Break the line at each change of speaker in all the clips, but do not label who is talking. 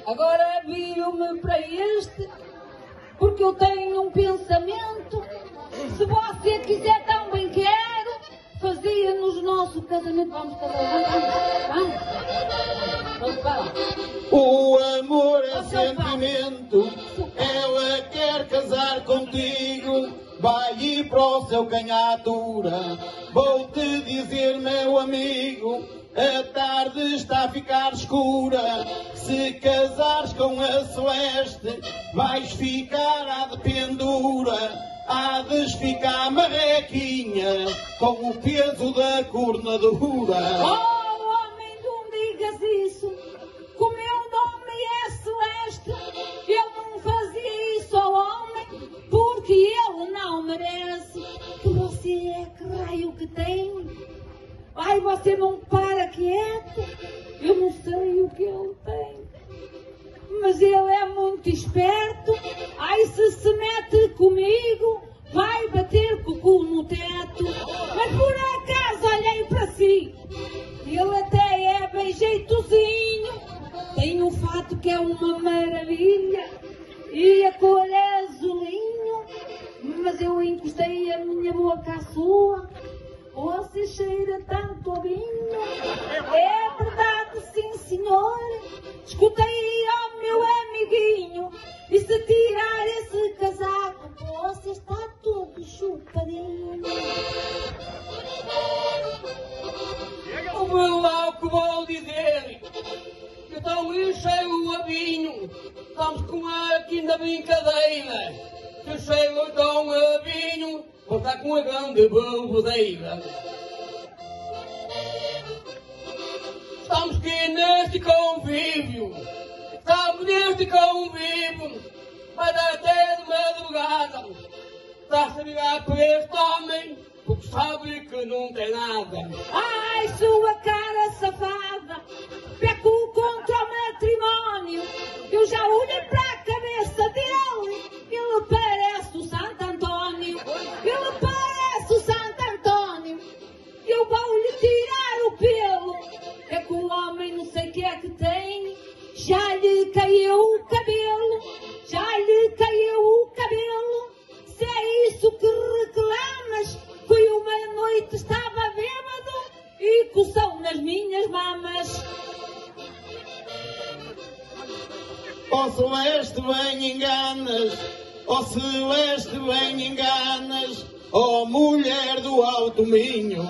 Agora viro-me para este, porque eu tenho um pensamento. Se você quiser também quero, fazia-nos nosso casamento. Vamos casar. Vamos para lá.
O amor é sentimento, ela quer casar contigo, vai ir para o céu quem a atura. Vou-te dizer, meu amigo, a tarde está a ficar escura. Se casares com a Celeste, vais ficar à de pendura. Há de ficar marrequinha, com o peso da cornadura.
Oh, homem, não digas isso, que o meu nome é Celeste. Eu não fazia isso ao homem, porque ele não merece. Que você é que raio que tem? Ai, você não para quieto. Eu não sei o que ele tem, mas ele é muito esperto. Ai, se mete comigo, vai bater com o cu no teto. Mas por acaso olhei para si, ele até é bem jeitozinho. Tem um fato que é uma maravilha e a cor é azulinho. Mas eu encostei a minha boca à sua, você cheira tanto a vinho. É verdade, sim senhor. Escutei ao meu amiguinho, e se tirar esse casaco, você está todo chupadinho.
O lá o que vou dizer, que estou cheio a vinho. Estamos com aqui na brincadeira, que cheio com a vinho, vou estar com a grande bebedeira. Estamos aqui neste convívio, vai dar até de madrugada. Está-se a virar por este homem, porque sabe que não tem nada.
Ai, sua cara safada, peco contra o matrimónio. Eu já olhei para a cabeça dele, ele parece o Santo Antônio. Ele parece o Santo Antônio. Eu vou-lhe tirar o pelo, é que o homem não sei o que é que tem. Já lhe caiu o cabelo, já lhe caiu o cabelo. Se é isso que reclamas, foi uma noite, estava bêbado e coçou nas minhas mamas.
Ó Celeste, bem enganas, ó Celeste, bem enganas, ó mulher do Alto Minho.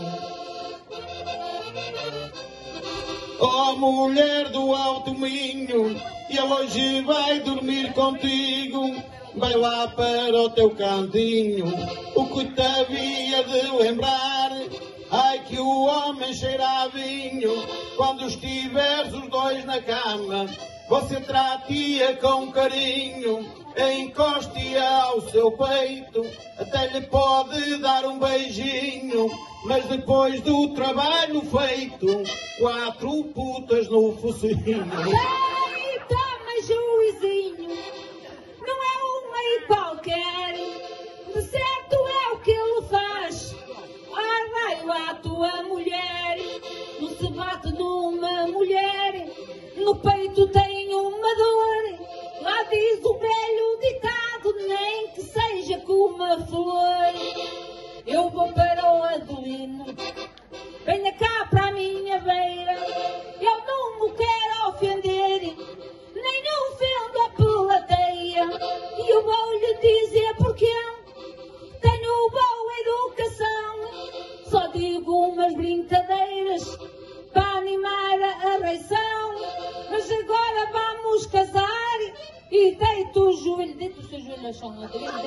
Ó mulher do Alto Minho, ele hoje vai dormir contigo. Vai lá para o teu cantinho, o que te havia de lembrar. Ai, que o homem cheira a vinho, quando estiveres os dois na cama. Você trate-a com carinho, encoste-a ao seu peito, até lhe pode dar um beijinho. Mas depois do trabalho feito, 4 putas no focinho.
Ei, toma juizinho, não é uma aí qualquer, de certo é o que ele faz. Ah, vai lá tua mulher, não se bate numa mulher, no peito tem uma dor. Lá diz o velho ditado, nem que seja com uma flor. Eu vou para o Adelino, venha cá para a minha beira. Eu não me quero ofender, nem ofendo a plateia. E eu vou lhe dizer porquê. Tenho boa educação, só digo umas brincadeiras para animar a reição. Mas agora vamos casar e deito o joelho, deito o seu joelho no chão.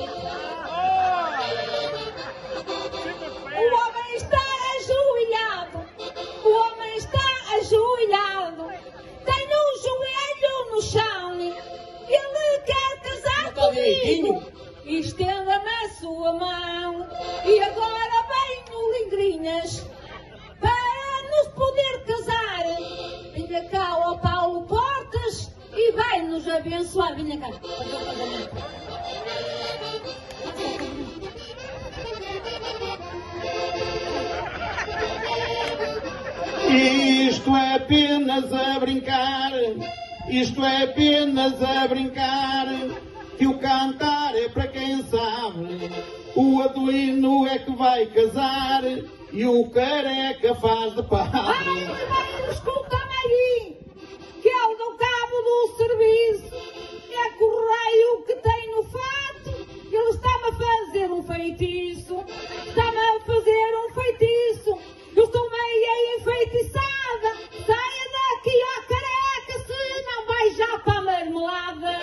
O homem está ajoelhado, o homem está ajoelhado, tem um joelho no chão, ele quer casar comigo, estenda-me a sua mão. E agora venho, lingrinhas, para nos poder casar. Venha cá ao Paulo Portas e vai-nos abençoar. Venha cá.
Isto é apenas a brincar, Isto é apenas a brincar, que o cantar é para quem sabe. O Adelino é que vai casar e o careca faz de padre.
Ai, escuta-me aí, que eu dou cabo do serviço. É correio que tem no fato. Ele está-me a fazer um feitiço. Está-me a fazer um feitiço. Eu estou meio enfeitiçada. Saia daqui, ó careca, se não vai já para a marmelada.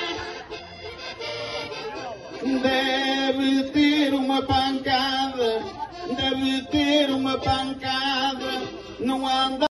Deve ter uma pancada, deve ter uma pancada, não anda